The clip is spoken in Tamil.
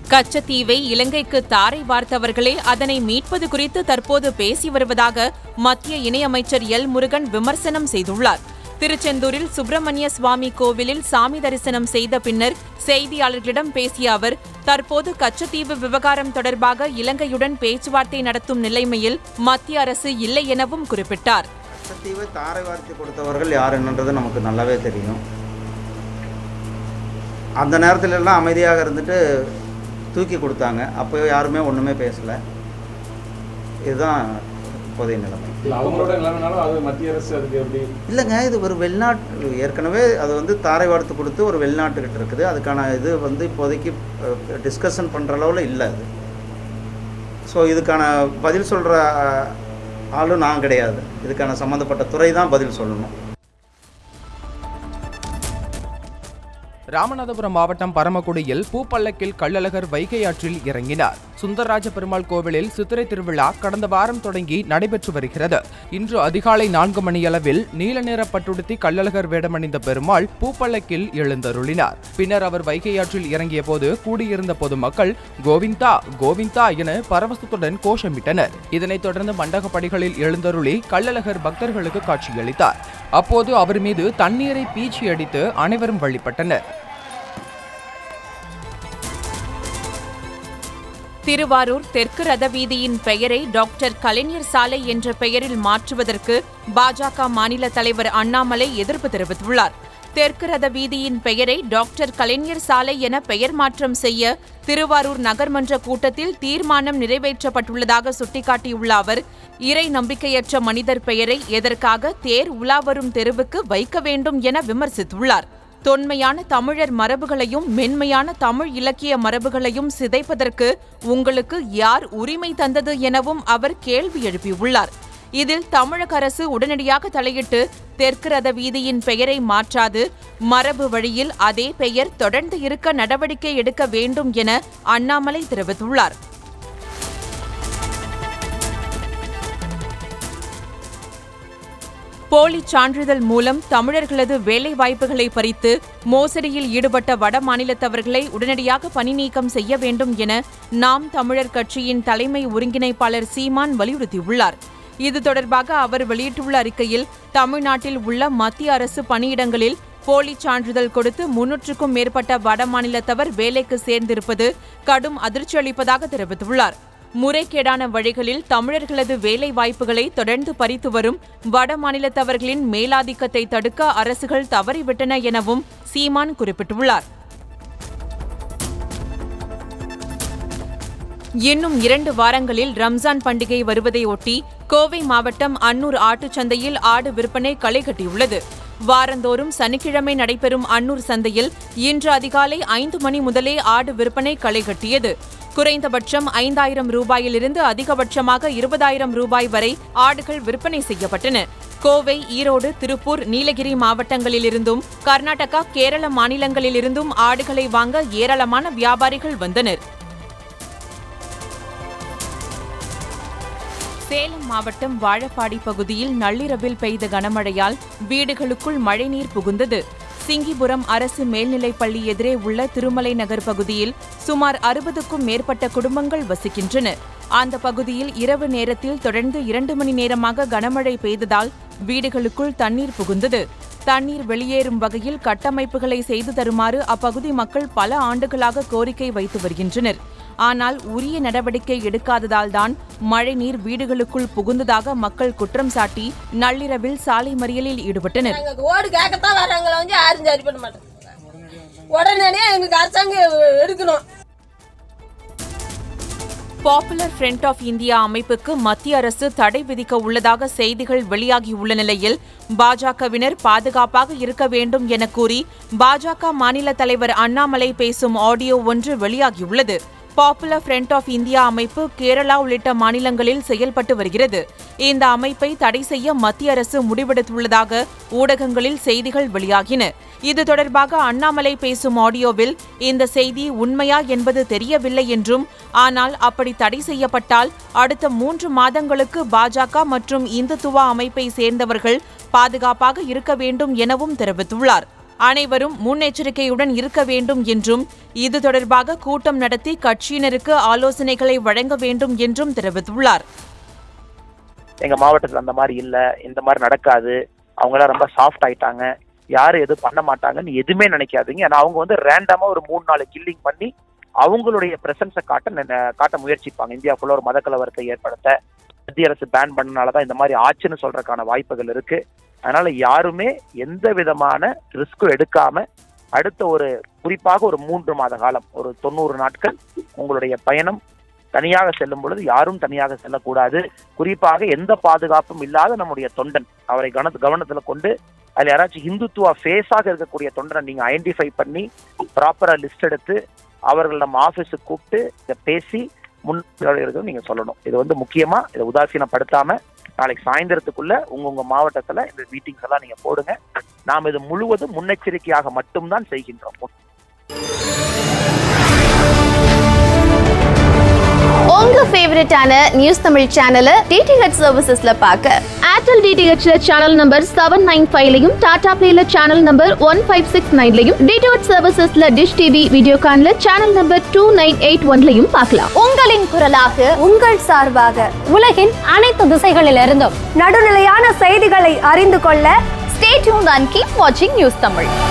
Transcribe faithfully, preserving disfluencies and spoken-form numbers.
கச்சத்தீவை இலங்கைக்கு தாரை வார்த்தவர்களே அதனை மீட்பது குறித்து தற்போது பேசி வருவதாக மத்திய இணையமைச்சர் எல் முருகன் விமர்சனம் செய்துள்ளார். திருச்செந்தூரில் சுப்பிரமணிய சுவாமி கோவிலில் சாமி தரிசனம் செய்த பின்னர் செய்தியாளர்களிடம் பேசிய அவர், தற்போது கச்சத்தீவு விவகாரம் தொடர்பாக இலங்கையுடன் பேச்சுவார்த்தை நடத்தும் நிலைமையில் மத்திய அரசு இல்லை எனவும் குறிப்பிட்டார். கச்சத்தீவை தாரை வார்த்து கொடுத்தவர்கள் யார் என்னன்றது நமக்கு நல்லாவே தெரியும். அந்த நேரத்துல எல்லாம் அமைதியாக இருந்துட்டு தூக்கி கொடுத்தாங்க. அப்போ யாருமே ஒன்றுமே பேசலை. இதுதான் இப்போதைய நிலைமை. இல்லைங்க, இது ஒரு வெளிநாட்டு ஏற்கனவே அது வந்து தாரை வார்த்து கொடுத்து ஒரு வெளிநாட்டுக்கிட்ட இருக்குது. அதுக்கான இது வந்து இப்போதைக்கு டிஸ்கஷன் பண்ணுற அளவில் இல்லை அது. ஸோ இதுக்கான பதில் சொல்கிற ஆளும் நான் கிடையாது. இதுக்கான சம்மந்தப்பட்ட துறை தான் பதில் சொல்லணும். ராமநாதபுரம் மாவட்டம் பரமக்குடியில் பூப்பல்லக்கில் கள்ளழகர் வைகை ஆற்றில் இறங்கினார். சுந்தரராஜ பெருமாள் கோவிலில் சித்திரை திருவிழா கடந்த வாரம் தொடங்கி நடைபெற்று வருகிறது. இன்று அதிகாலை நான்கு மணியளவில் நீல நிற பட்டுடுத்தி கள்ளழகர் வேடமணிந்த பெருமாள் பூப்பல்லக்கில் எழுந்தருளினார். பின்னர் அவர் வைகை ஆற்றில் இறங்கிய போது கூடியிருந்த பொதுமக்கள் கோவிந்தா கோவிந்தா என பரவசத்துடன் கோஷமிட்டனர். இதனைத் தொடர்ந்து மண்டகப்படிகளில் எழுந்தருளி கள்ளழகர் பக்தர்களுக்கு காட்சியளித்தார். அப்போது அவர் மீது தண்ணீரை பீச்சி அடித்து அனைவரும் வழிபட்டனர். திருவாரூர் தெற்கு ரத வீதியின் பெயரை டாக்டர் கலைஞர் சாலை என்ற பெயரில் மாற்றுவதற்கு பாஜக மாநில தலைவர் அண்ணாமலை எதிர்ப்பு தெரிவித்துள்ளார். தெற்கு ரத வீதியின் பெயரை டாக்டர் கலைஞர் சாலை என பெயர் மாற்றம் செய்ய திருவாரூர் நகர்மன்ற கூட்டத்தில் தீர்மானம் நிறைவேற்றப்பட்டுள்ளதாக சுட்டிக்காட்டியுள்ள அவர், இறை நம்பிக்கையற்ற மனிதர் பெயரை எதற்காக தேர் உலா வரும் தெருவுக்கு வைக்க வேண்டும் என விமர்சித்துள்ளார். தொன்மையான தமிழர் மரபுகளையும் மென்மையான தமிழ் இலக்கிய மரபுகளையும் சிதைப்பதற்கு உங்களுக்கு யார் உரிமை தந்தது எனவும் அவர் கேள்வி எழுப்பியுள்ளார். இதில் தமிழக அரசு உடனடியாக தலையிட்டு தெற்கு ரத வீதியின் பெயரை மாற்றாது மரபு வழியில் அதே பெயர் தொடர்ந்து இருக்க நடவடிக்கை எடுக்க வேண்டும் என அண்ணாமலை தெரிவித்துள்ளார். போலி சான்றிதழ் மூலம் தமிழர்களது வேலை வாய்ப்புகளை பறித்து மோசடியில் ஈடுபட்ட வட மாநிலத்தவர்களை உடனடியாக பணி நீக்கம் செய்ய வேண்டும் என நாம் தமிழர் கட்சியின் தலைமை ஒருங்கிணைப்பாளர் சீமான் வலியுறுத்தியுள்ளார். இது தொடர்பாக அவர் வெளியிட்டுள்ள அறிக்கையில், தமிழ்நாட்டில் உள்ள மத்திய அரசு பணியிடங்களில் போலி சான்றிதழ் கொடுத்து முன்னூற்றுக்கும் மேற்பட்ட வட மாநிலத்தவர் வேலைக்கு சேர்ந்திருப்பது கடும் அதிர்ச்சி அளிப்பதாக தெரிவித்துள்ளார். முறைகேடான வழிகளில் தமிழர்களது வேலை வாய்ப்புகளை தொடர்ந்து பறித்து வரும் வட மாநிலத்தவர்களின் மேலாதிக்கத்தை தடுக்க அரசுகள் தவறிவிட்டன எனவும் சீமான் குறிப்பிட்டுள்ளார். இன்னும் இரண்டு வாரங்களில் ரம்ஜான் பண்டிகை வருவதை ஒட்டி கோவை மாவட்டம் அன்னூர் ஆட்டுச்சந்தையில் ஆடு விற்பனை களை கட்டியுள்ளது. வாரந்தோறும் சனிக்கிழமை நடைபெறும் அன்னூர் சந்தையில் இன்று அதிகாலை ஐந்து மணி முதலே ஆடு விற்பனை களை கட்டியது. குறைந்தபட்சம் ஐந்தாயிரம் ரூபாயிலிருந்து அதிகபட்சமாக இருபதாயிரம் ரூபாய் வரை ஆடுகள் விற்பனை செய்யப்பட்டன. கோவை, ஈரோடு, திருப்பூர், நீலகிரி மாவட்டங்களிலிருந்தும் கர்நாடகா, கேரள மாநிலங்களிலிருந்தும் ஆடுகளை வாங்க ஏராளமான வியாபாரிகள் வந்தனர். சேலம் மாவட்டம் வாழப்பாடி பகுதியில் நள்ளிரவில் பெய்த கனமழையால் வீடுகளுக்குள் மழைநீர் புகுந்தது. சிங்கிபுரம் அரசு மேல்நிலைப் பள்ளி எதிரே உள்ள திருமலை நகர் பகுதியில் சுமார் அறுபதுக்கும் மேற்பட்ட குடும்பங்கள் வசிக்கின்றன. அந்த பகுதியில் இரவு நேரத்தில் தொடர்ந்து இரண்டு மணி நேரமாக கனமழை பெய்ததால் வீடுகளுக்குள் தண்ணீர் புகுந்தது. தண்ணீர் வெளியேறும் வகையில் கட்டமைப்புகளை செய்து தருமாறு அப்பகுதி மக்கள் பல ஆண்டுகளாக கோரிக்கை வைத்து வருகின்றனர். ஆனால் உரிய நடவடிக்கை எடுக்காததால் தான் மழைநீர் வீடுகளுக்குள் புகுந்ததாக மக்கள் குற்றம் சாட்டி நள்ளிரவில் சாலை மறியலில் ஈடுபட்டனர். பாப்புலர் ஃப்ரண்ட் ஆஃப் இந்தியா அமைப்புக்கு மத்திய அரசு தடை விதிக்க உள்ளதாக செய்திகள் வெளியாகியுள்ள நிலையில் பாஜகவினர் பாதுகாப்பாக இருக்க வேண்டும் என கூறி பாஜக மாநில தலைவர் அண்ணாமலை பேசும் ஆடியோ ஒன்று வெளியாகியுள்ளது. பாப்புலர் ஃப்ரண்ட் ஆஃப் இந்தியா அமைப்பு கேரளா உள்ளிட்ட மாநிலங்களில் செயல்பட்டு வருகிறது. இந்த அமைப்பை தடை செய்ய மத்திய அரசு முடிவெடுத்துள்ளதாக ஊடகங்களில் செய்திகள் வெளியாகின. இது தொடர்பாக அண்ணாமலை பேசும் ஆடியோவில் இந்த செய்தி உண்மையா என்பது தெரியவில்லை என்றும், ஆனால் அப்படி தடை செய்யப்பட்டால் அடுத்த மூன்று மாதங்களுக்கு பாஜக மற்றும் இந்துத்துவா அமைப்பை சேர்ந்தவர்கள் பாதுகாப்பாக இருக்க வேண்டும் எனவும் தெரிவித்துள்ளார். அனைவரும் முன்னெச்சரிக்கையுடன் இருக்க வேண்டும் என்றும் இது தொடர்பாக கூட்டம் நடத்தி கட்சியினருக்கு ஆலோசனைகளை வழங்க வேண்டும் என்றும் தெரிவித்துள்ளார். எங்க மாவட்டத்தில் அந்த மாதிரி இல்ல, இந்த மாதிரி நடக்காது, அவங்க எல்லாம் ரொம்ப சாஃப்ட் ஆயிட்டாங்க, யாரும் எதுவும் பண்ண மாட்டாங்கன்னு எதுவுமே நினைக்காதீங்க. ஏன்னா அவங்க வந்து ரேண்டமா ஒரு மூணு நாலு கில்லிங் பண்ணி அவங்களுடைய பிரசன்ஸை காட்ட காட்ட முயற்சிப்பாங்க. இந்தியா ஃபுல்லா ஒரு மத கலவரத்தை ஏற்படுத்த மத்திய அரசு பேன் பண்ணனாலதான் இந்த மாதிரி ஆச்சுன்னு சொல்றதுக்கான வாய்ப்புகள் இருக்கு. அதனால யாருமே எந்த விதமான ரிஸ்க்கும் எடுக்காம அடுத்த ஒரு குறிப்பாக ஒரு மூன்று மாத காலம் ஒரு தொண்ணூறு நாட்கள் உங்களுடைய பயணம் தனியாக செல்லும் பொழுது யாரும் தனியாக செல்லக்கூடாது. குறிப்பாக எந்த பாதுகாப்பும் இல்லாத நம்முடைய தொண்டன் அவரை கவன கவனத்துல கொண்டு அதில் யாராச்சும் இந்துத்துவா ஃபேஸாக இருக்கக்கூடிய தொண்டனை நீங்க ஐடென்டிஃபை பண்ணி ப்ராப்பரா லிஸ்ட் எடுத்து அவர்கள் நம்ம ஆஃபீஸுக்கு கூப்பிட்டு இதை பேசி முன் நீங்க சொல்லணும். இது வந்து முக்கியமா இதை உதாசீனப்படுத்தாம நாளைக்கு சாயந்தரத்துக்குள்ள உங்க உங்க மாவட்டத்துல இந்த மீட்டிங்ஸ் எல்லாம் நீங்க போடுங்க. நாம் இது முழுவதும் முன்னெச்சரிக்கையாக மட்டும்தான் செய்கின்றோம். உங்க ஃபேவரட்டான நியூஸ் தமிழ் சேனலை டிடிஹெச் சர்வீசஸ்ல பார்க்க ஏர்டெல் டிடிஹெச்ல சேனல் நம்பர் செவன் நைன் ஃபைவ்லையும் டாடா பிளேல channel number one five six நைன்லையும் டிடிஹெச் சர்வீசஸ்ல டிஷ் டிவி வீடியோகான்ல channel number two nine eight ஒன்லையும் பார்க்கலாம். உங்களின் குரலாக உங்கள் சார்பாக உலகின் அனைத்து திசைகளிலிருந்தும் நடுநிலையான செய்திகளை அறிந்து கொள்ள ஸ்டே டியூன்ட் அண்ட் கீப் வாட்சிங் நியூஸ் தமிழ்.